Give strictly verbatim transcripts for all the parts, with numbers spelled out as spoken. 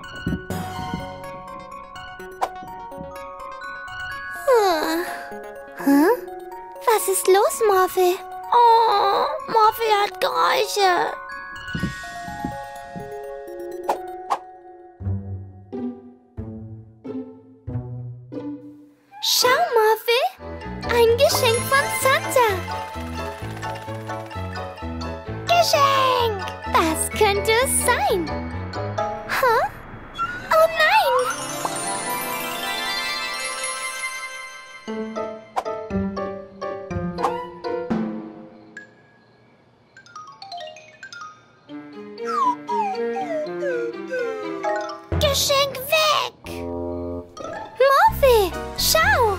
Hm? Was ist los, Morphle? Oh, Morphle hat Geräusche. Schau, Morphle, ein Geschenk von Santa. Geschenk! Was könnte es sein? Huh? Oh nein! Geschenk weg! Morphle, schau!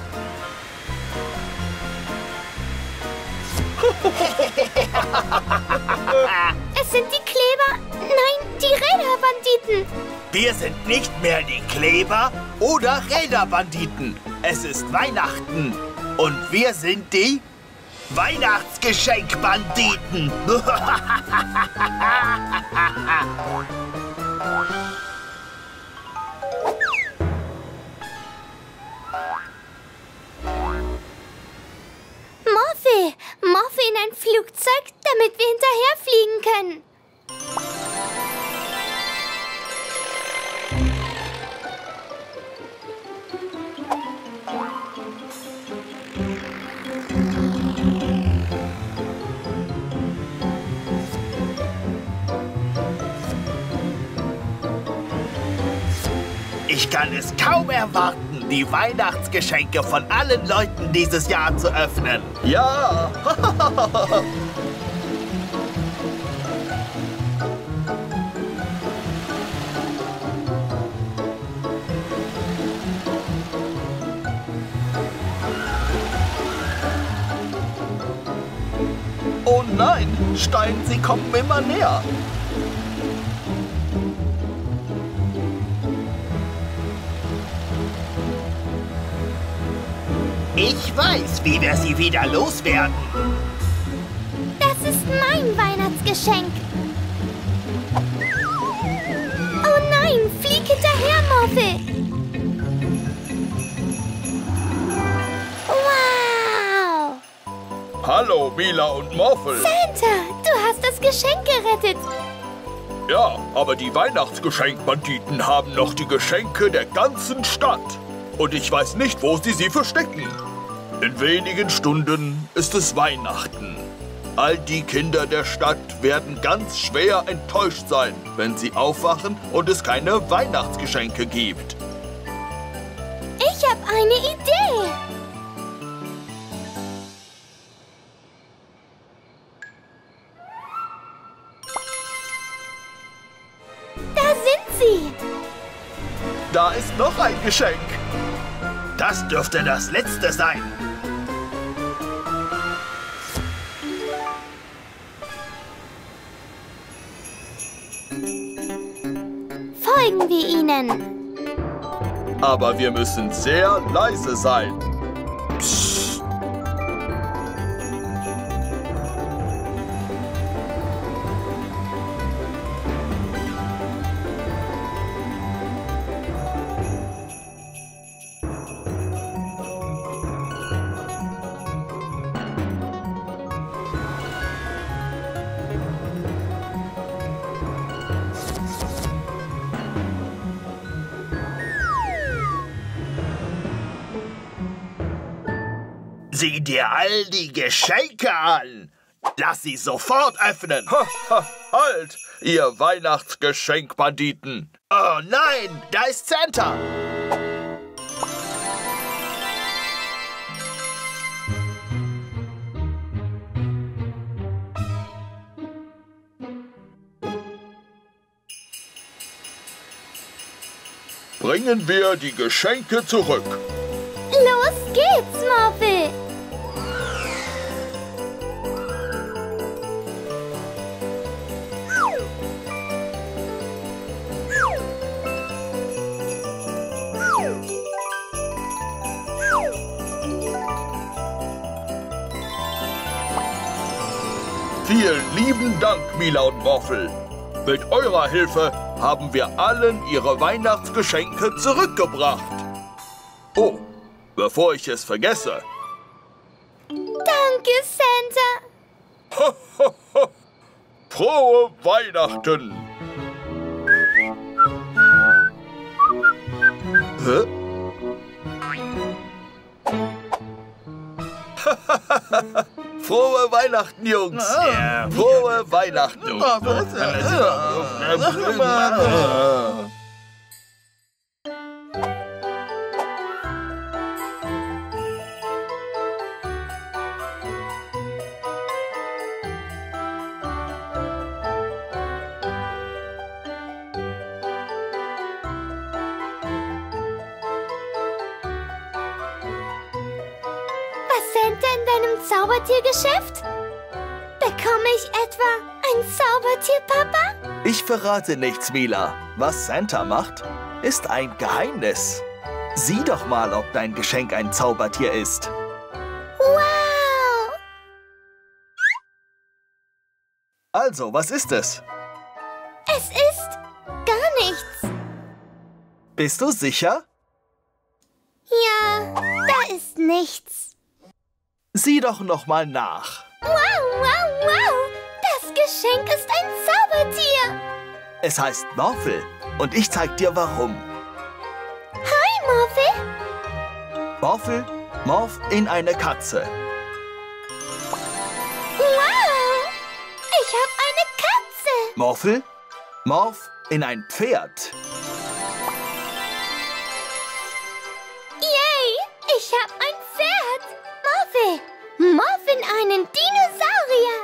Es sind die Kleber, nein, die Räderbanditen. Wir sind nicht mehr die Kleber oder Räderbanditen. Es ist Weihnachten und wir sind die Weihnachtsgeschenkbanditen. Morphle, Morphle in ein Flugzeug, damit wir hinterherfliegen können. Ich kann es kaum erwarten, die Weihnachtsgeschenke von allen Leuten dieses Jahr zu öffnen. Ja! Oh nein, Stein, sie kommen immer näher. Ich weiß, wie wir sie wieder loswerden. Das ist mein Weihnachtsgeschenk. Oh nein, flieg hinterher, Morphle. Wow! Hallo, Mila und Morphle. Santa, du hast das Geschenk gerettet. Ja, aber die Weihnachtsgeschenkbanditen haben noch die Geschenke der ganzen Stadt. Und ich weiß nicht, wo sie sie verstecken. In wenigen Stunden ist es Weihnachten. All die Kinder der Stadt werden ganz schwer enttäuscht sein, wenn sie aufwachen und es keine Weihnachtsgeschenke gibt. Ich habe eine Idee. Da sind sie. Da ist noch ein Geschenk. Das dürfte das letzte sein. Folgen wir ihnen. Aber wir müssen sehr leise sein. Psst. Sieh dir all die Geschenke an. Lass sie sofort öffnen. Ha, ha, halt, ihr Weihnachtsgeschenkbanditen. Oh nein, da ist Santa. Bringen wir die Geschenke zurück. Los geht's, Morphle. Vielen lieben Dank, Mila und Morphle. Mit eurer Hilfe haben wir allen ihre Weihnachtsgeschenke zurückgebracht. Oh, bevor ich es vergesse. Danke, Santa. Frohe Weihnachten! Hä? Frohe Weihnachten, Jungs! Ja. Frohe Weihnachten! Santa in deinem Zaubertiergeschäft? Bekomme ich etwa ein Zaubertier, Papa? Ich verrate nichts, Mila. Was Santa macht, ist ein Geheimnis. Sieh doch mal, ob dein Geschenk ein Zaubertier ist. Wow! Also, was ist es? Es ist gar nichts. Bist du sicher? Ja, da ist nichts. Sieh doch noch mal nach. Wow, wow, wow! Das Geschenk ist ein Zaubertier. Es heißt Morphle und ich zeig dir warum. Hi, Morphle. Morphle, morph in eine Katze. Wow! Ich habe eine Katze. Morphle, morph in ein Pferd. Yay! Ich habe ein Pferd. Morphle, morph in einen Dinosaurier.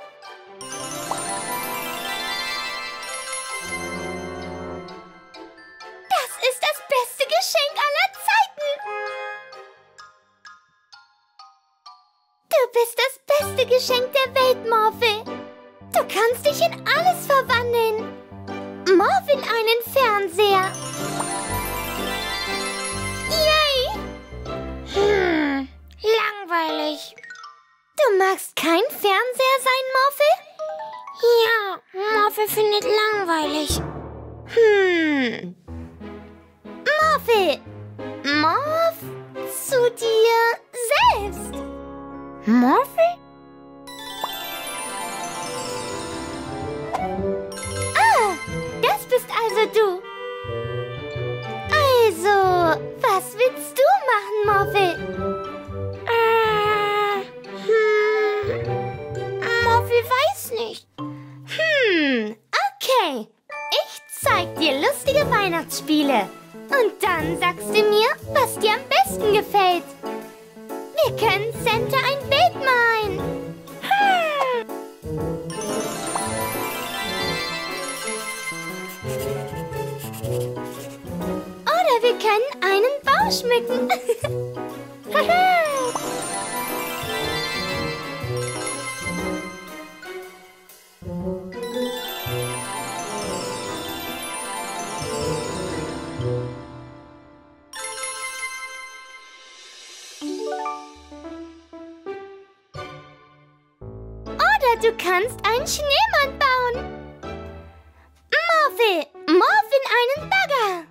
Das ist das beste Geschenk aller Zeiten. Du bist das beste Geschenk der Welt, Morphle. Du kannst dich in alles verwandeln. Morph in einen Fernseher. Yay! Hm, langweilig. Du magst kein Fernseher sein, Morphle? Ja, Morphle findet langweilig. Hm. Morphle, morph zu dir selbst. Morphle? Ah, das bist also du. Also, was willst du machen, Morphle? Äh, hm, Morphle weiß nicht. Hm, okay. Ich zeig dir lustige Weihnachtsspiele. Und dann sagst du mir, was dir am besten gefällt. Wir können Santa ein Bild malen. Hm. Oder wir können einen Baum schmücken. Oder du kannst einen Schneemann bauen. Morphle, morph in einen Bagger.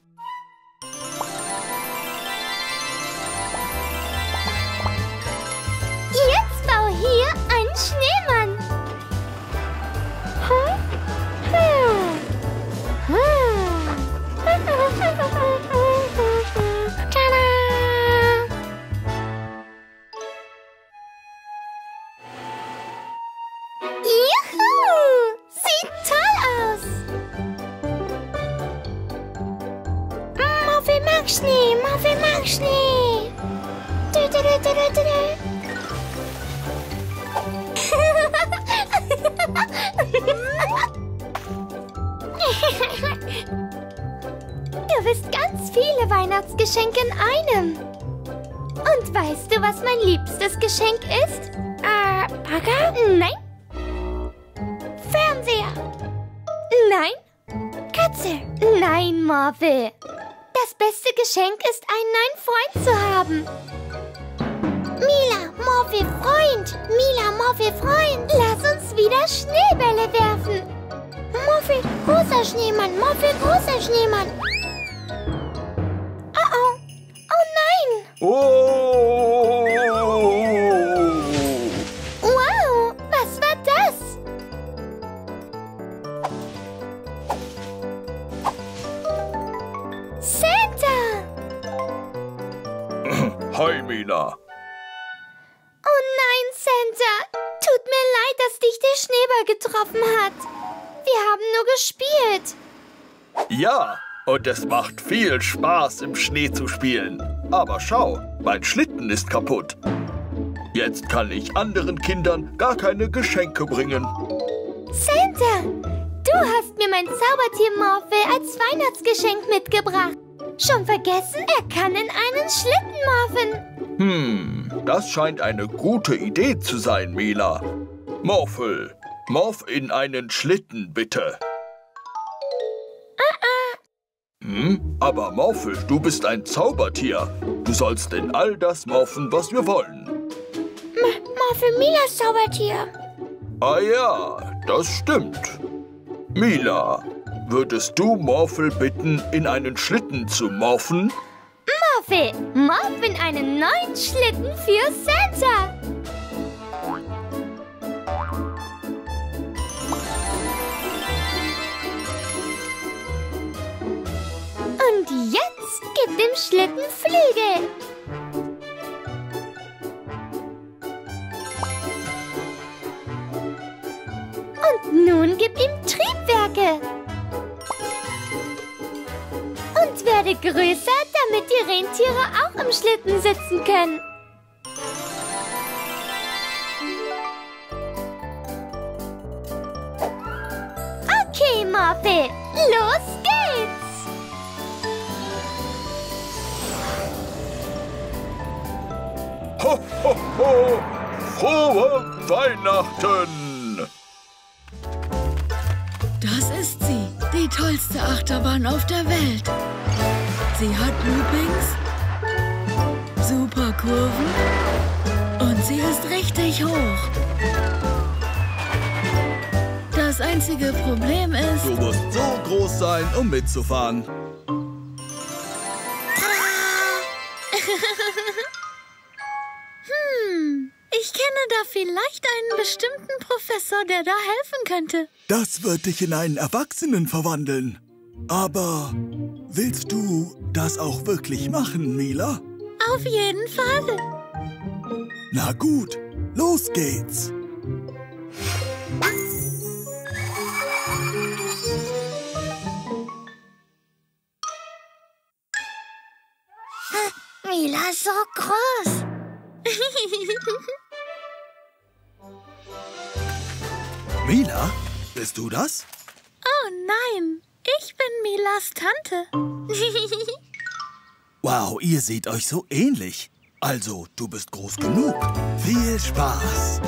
Jetzt bau hier einen Schneemann. Hm? Hm. Hm. Tada! Juhu! Sieht toll aus. Morphle mag Schnee, Morphle mag Schnee. Du, du, du, du, du, du. Du bist ganz viele Weihnachtsgeschenke in einem. Und weißt du, was mein liebstes Geschenk ist? Äh, Bagger? Nein, Fernseher? nein, Katze? nein, Morphle. Das beste Geschenk ist, einen neuen Freund zu haben. Mila, Morphle, Freund. Mila, Morphle, Freund. Lass uns wieder Schneebälle werfen. Morphle, großer Schneemann, Morphle, großer Schneemann. Oh oh, oh nein. Oh! Wow, was war das? Santa! Hi, Mila. Oh nein, Santa. Tut mir leid, dass dich der Schneeball getroffen hat. Wir haben nur gespielt. Ja, und es macht viel Spaß, im Schnee zu spielen. Aber schau, mein Schlitten ist kaputt. Jetzt kann ich anderen Kindern gar keine Geschenke bringen. Santa, du hast mir mein Zaubertier Morphle als Weihnachtsgeschenk mitgebracht. Schon vergessen? Er kann in einen Schlitten morphen. Hm, das scheint eine gute Idee zu sein, Mila. Morphle, morph in einen Schlitten, bitte. Hm, aber Morphle, du bist ein Zaubertier. Du sollst in all das morphen, was wir wollen. Morphle Milas Zaubertier. Ah ja, das stimmt. Mila, würdest du Morphle bitten, in einen Schlitten zu morphen? Morphle, morph in einen neuen Schlitten für Santa. Und jetzt gib dem Schlitten Flügel. Und nun gib ihm Triebwerke. Und werde größer, damit die Rentiere auch im Schlitten sitzen können. Okay, Morphle, los geht's! Ho, ho, ho! Frohe Weihnachten! Das ist sie, die tollste Achterbahn auf der Welt. Sie hat Loopings, super Kurven und sie ist richtig hoch. Das einzige Problem ist... Du musst so groß sein, um mitzufahren. Hm, ich kenne da vielleicht einen bestimmten Professor, der da helfen könnte. Das wird dich in einen Erwachsenen verwandeln. Aber willst du das auch wirklich machen, Mila? Auf jeden Fall. Na gut, los geht's. Mila ist so groß. Mila, bist du das? Oh nein, ich bin Milas Tante. Wow, ihr seht euch so ähnlich. Also, du bist groß genug. Viel Spaß.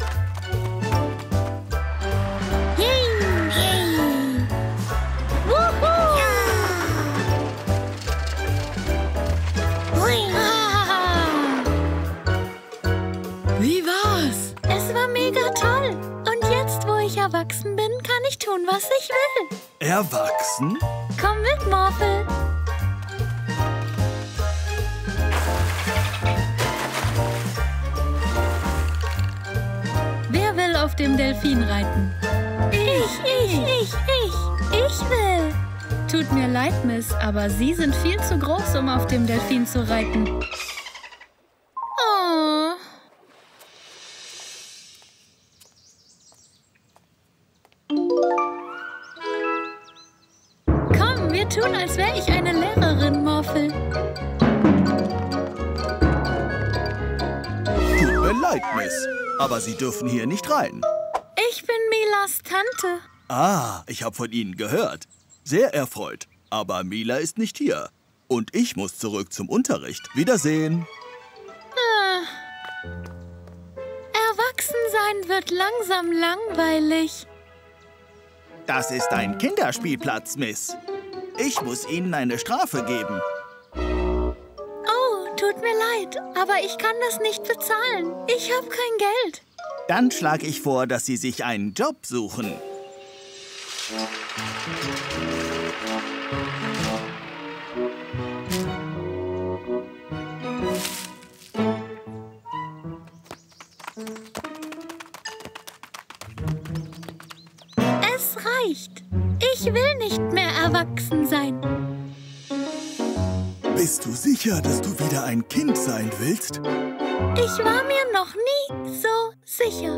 Wie war's? Es war mega toll. Und jetzt, wo ich erwachsen bin, kann ich tun, was ich will. Erwachsen? Komm mit, Morphle. Wer will auf dem Delfin reiten? Ich, ich, ich, ich. Ich will. Tut mir leid, Miss, aber Sie sind viel zu groß, um auf dem Delfin zu reiten. Oh. Komm, wir tun, als wäre ich eine Lehrerin, Morphle. Tut mir leid, Miss. Aber Sie dürfen hier nicht rein. Ich bin Milas Tante. Ah, ich habe von Ihnen gehört. Sehr erfreut. Aber Mila ist nicht hier. Und ich muss zurück zum Unterricht. Wiedersehen. Ah. Erwachsensein wird langsam langweilig. Das ist ein Kinderspielplatz, Miss. Ich muss Ihnen eine Strafe geben. Oh, tut mir leid, aber ich kann das nicht bezahlen. Ich habe kein Geld. Dann schlage ich vor, dass Sie sich einen Job suchen. Es reicht. Ich will nicht mehr erwachsen sein. Bist du sicher, dass du wieder ein Kind sein willst? Ich war mir noch nie so sicher.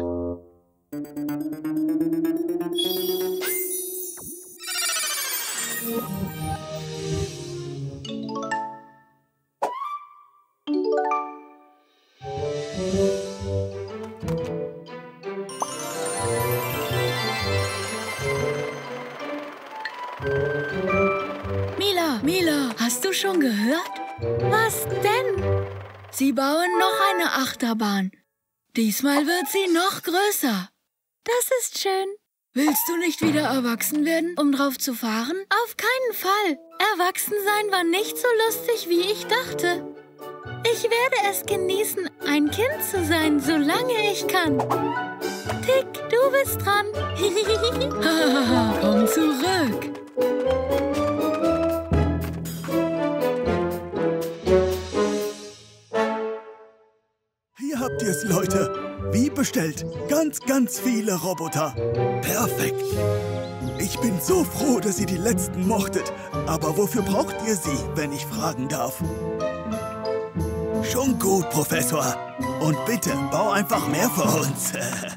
Mila, Mila, hast du schon gehört? Was denn? Sie bauen noch eine Achterbahn. Diesmal wird sie noch größer. Das ist schön. Willst du nicht wieder erwachsen werden, um drauf zu fahren? Auf keinen Fall. Erwachsensein war nicht so lustig, wie ich dachte. Ich werde es genießen, ein Kind zu sein, solange ich kann. Tick, du bist dran. Komm zurück. Hier habt ihr's, Leute. Wie bestellt. Ganz, ganz viele Roboter. Perfekt. Ich bin so froh, dass ihr die letzten mochtet. Aber wofür braucht ihr sie, wenn ich fragen darf? Schon gut, Professor. Und bitte, bau einfach mehr für uns.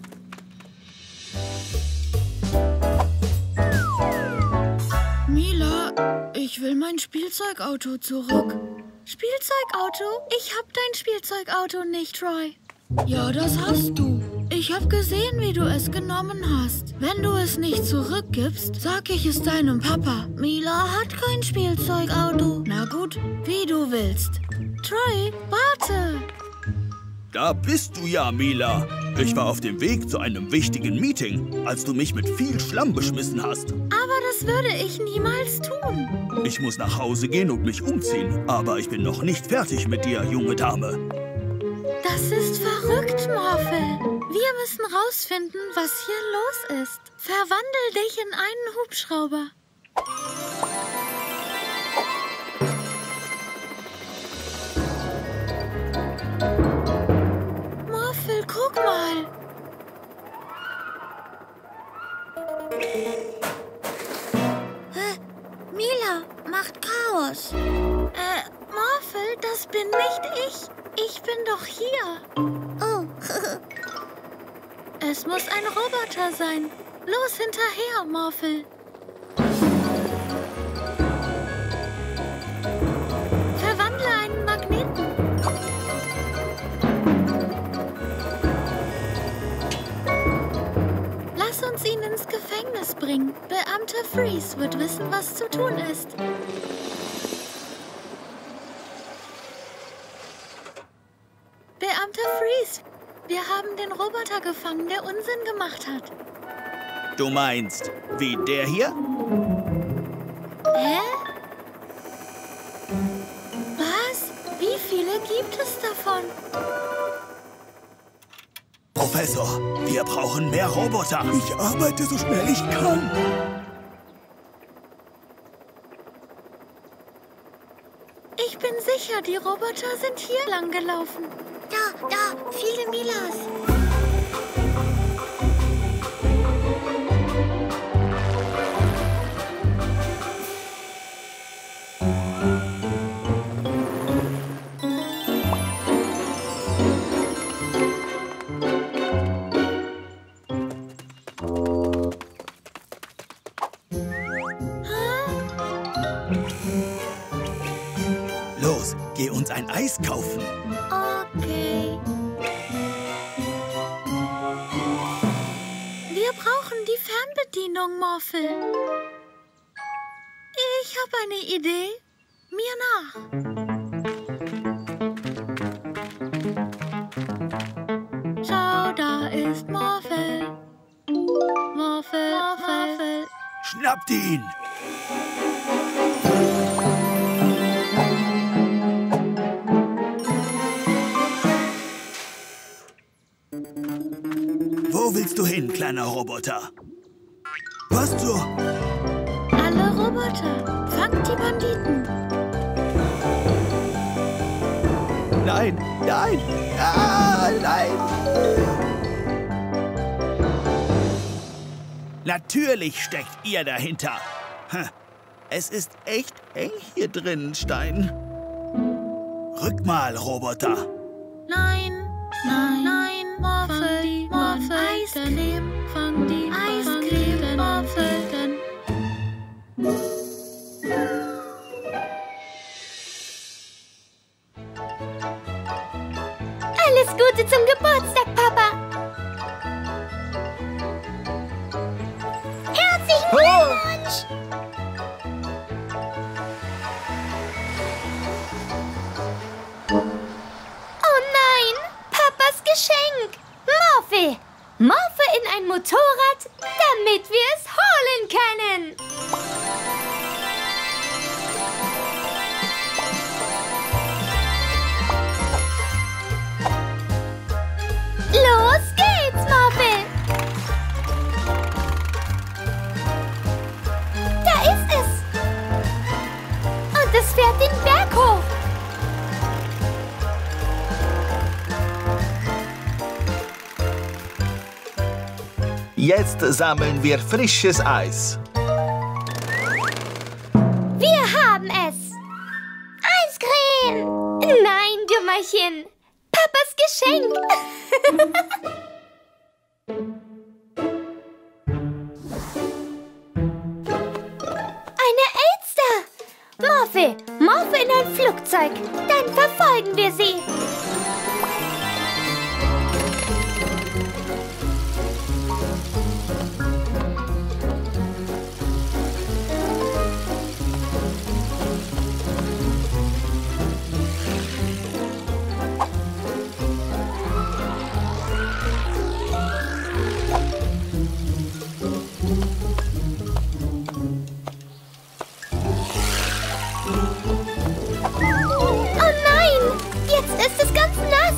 Mila, ich will mein Spielzeugauto zurück. Spielzeugauto? Ich hab dein Spielzeugauto nicht, Troy. Ja, das hast du. Ich hab gesehen, wie du es genommen hast. Wenn du es nicht zurückgibst, sag ich es deinem Papa. Mila hat kein Spielzeugauto. Na gut, wie du willst. Troy, warte. Da bist du ja, Mila. Ich war auf dem Weg zu einem wichtigen Meeting, als du mich mit viel Schlamm beschmissen hast. Aber das würde ich niemals tun. Ich muss nach Hause gehen und mich umziehen, aber ich bin noch nicht fertig mit dir, junge Dame. Das ist verrückt, Morphle. Wir müssen rausfinden, was hier los ist. Verwandel dich in einen Hubschrauber. Morphle, guck mal. Hä? Mila macht Chaos. Äh, Morphle, das bin nicht ich. Ich bin doch hier. Oh. Es muss ein Roboter sein. Los hinterher, Morphle. Verwandle einen Magneten. Lass uns ihn ins Gefängnis bringen. Beamter Freeze wird wissen, was zu tun ist. Beamter Freeze, wir haben den Roboter gefangen, der Unsinn gemacht hat. Du meinst, wie der hier? Hä? Was? Wie viele gibt es davon? Professor, wir brauchen mehr Roboter. Ich arbeite so schnell ich kann. Ich bin sicher, die Roboter sind hier lang gelaufen. Da, da, viele Milas. Los, geh uns ein Eis kaufen. Okay. Wir brauchen die Fernbedienung, Morphle. Ich habe eine Idee. Mir nach. Schau, da ist Morphle. Morphle, Morphle. Schnappt ihn! Wo willst du hin, kleiner Roboter? passt so. Alle Roboter, fangt die Banditen. Nein, nein, ah, nein. Natürlich steckt ihr dahinter. Es ist echt eng hier drin, Stein. Rück mal, Roboter. Nein, nein, nein, Morphle, Morphle, daneben, fang die Eiscreme, Morphle, dann. Alles Gute zum Geburtstag, Papa. Herzlichen Glückwunsch! Oh nein, Papas Geschenk. Morphe. Morphe in ein Motorrad, damit wir es holen können. Los geht's, Morphe. Da ist es. Und es fährt den Berg hoch. Jetzt sammeln wir frisches Eis. Wir haben es. Eiscreme! Nein, Dummerchen. Papas Geschenk. Eine Elster. Morphe, Morphe in ein Flugzeug. Dann verfolgen wir sie. Oh nein, jetzt ist es ganz nass.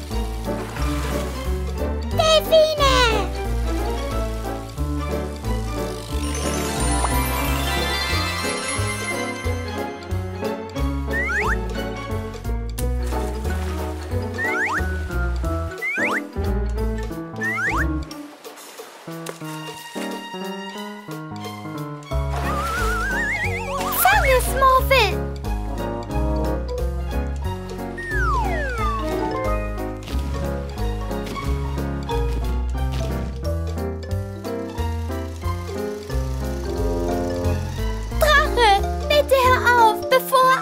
Delfine! Fang es, Morphe. Drache, bitte hör auf, bevor...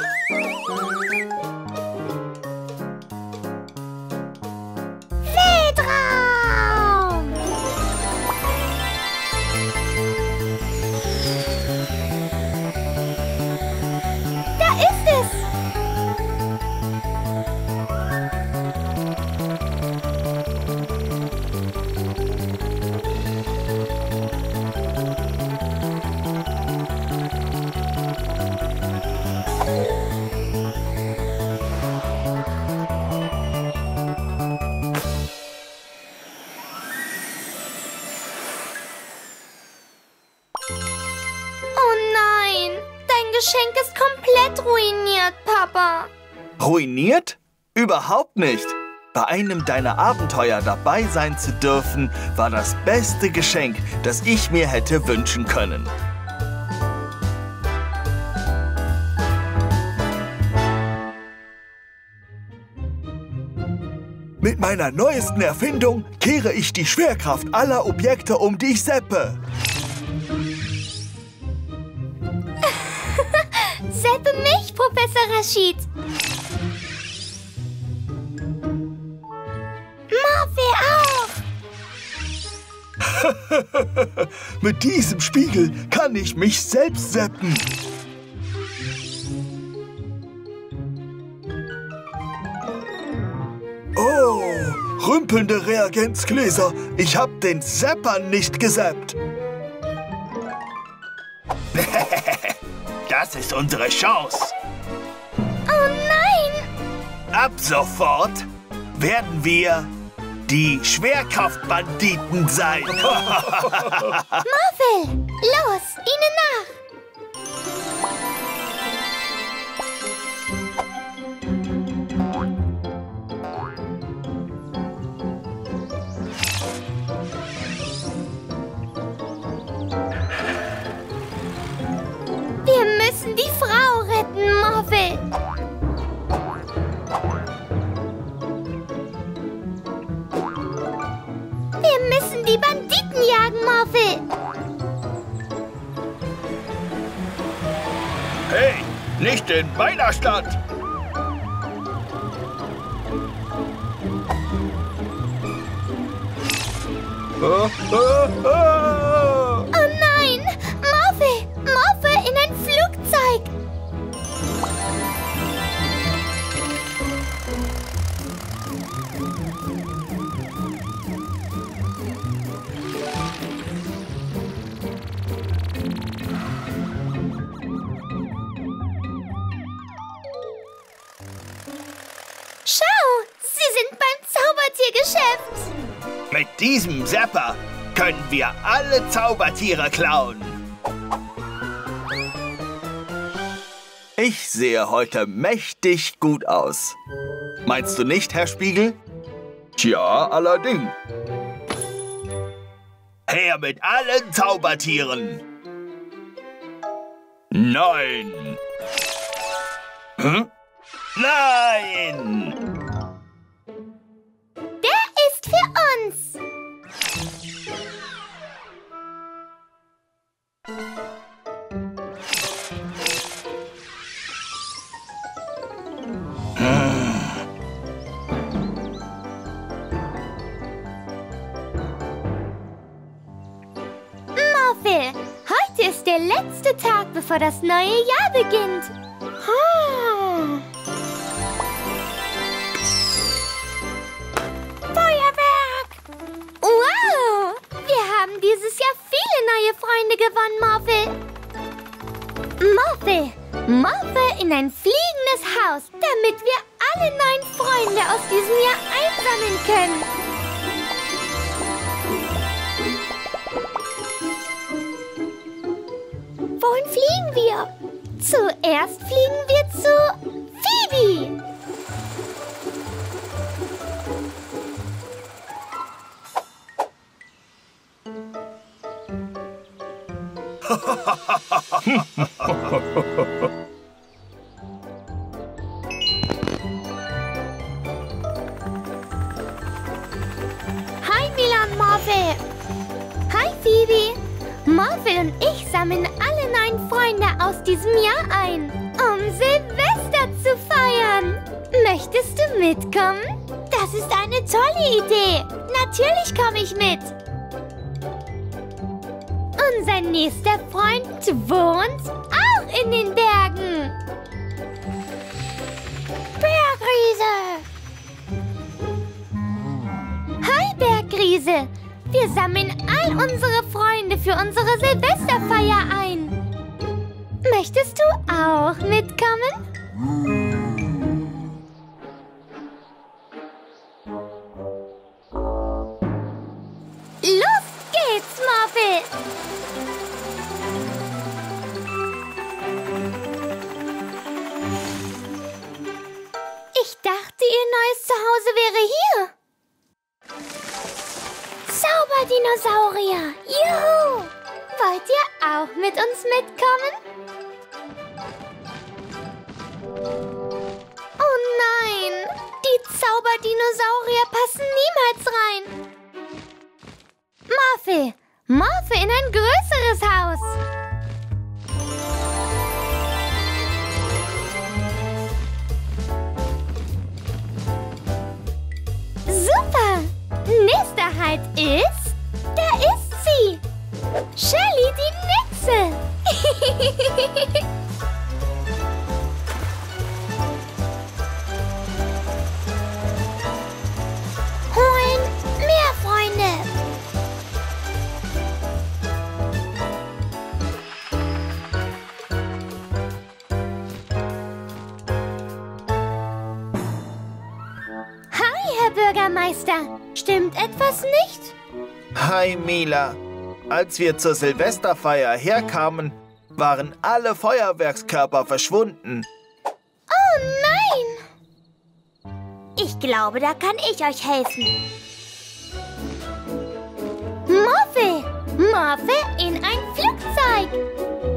Weltraum! Da ist es. Oh nein, dein Geschenk ist komplett ruiniert, Papa. Ruiniert? Überhaupt nicht. Bei einem deiner Abenteuer dabei sein zu dürfen, war das beste Geschenk, das ich mir hätte wünschen können. Mit meiner neuesten Erfindung kehre ich die Schwerkraft aller Objekte um, die ich seppe. Seppe mich, Professor Rashid. Morphe auch! Mit diesem Spiegel kann ich mich selbst seppen. Oh, rümpelnde Reagenzgläser. Ich hab den Seppern nicht gesappt. Das ist unsere Chance. Oh nein! Ab sofort werden wir die Schwerkraftbanditen sein. Morphle, los, ihnen nach! Wir müssen die Frau retten, Morphle. Wir müssen die Banditen jagen, Morphle. Hey, nicht in meiner Stadt! Ah, ah, ah. Oh nein! Morphle! Morphle in ein Flugzeug! Schau! Sie sind beim Zaubertiergeschäft! Mit diesem Zapper können wir alle Zaubertiere klauen. Ich sehe heute mächtig gut aus. Meinst du nicht, Herr Spiegel? Tja, allerdings. Her mit allen Zaubertieren! Nein! Hm? Nein! Der ist für uns! Morphle, heute ist der letzte Tag, bevor das neue Jahr beginnt. Ah. Feuerwerk! Wow! Wir haben dieses Jahr viele neue Freunde gewonnen, Morphle. Morphle! Morphle in ein fliegendes Haus, damit wir alle neuen Freunde aus diesem Jahr einsammeln können. Wohin fliegen wir? Zuerst fliegen wir zu Phoebe. Hi, Mila und Morphle. Hi, Phoebe. Morphle und ich sammeln alle neuen Freunde aus diesem Jahr ein, um Silvester zu feiern. Möchtest du mitkommen? Das ist eine tolle Idee. Natürlich komme ich mit. Unser nächster Freund wohnt auch in den Bergen. Bergriese! Hi, Bergriese! Wir sammeln all unsere Freunde für unsere Silvesterfeier ein. Möchtest du auch mitkommen? Los geht's, Morphle! Ich dachte, ihr neues Zuhause wäre hier. Zauberdinosaurier! Juhu! Wollt ihr auch mit uns mitkommen? Oh nein! Die Zauberdinosaurier passen niemals rein! Morphle! Morphle in ein größeres Haus! Super! Nächster Halt ist... Da ist sie! Shelly, die Nixe! Holen mehr Freunde! Hi, Herr Bürgermeister! Bürgermeister. Stimmt etwas nicht? Hi, Mila. Als wir zur Silvesterfeier herkamen, waren alle Feuerwerkskörper verschwunden. Oh nein! Ich glaube, da kann ich euch helfen. Morphe! Morphe in ein Flugzeug!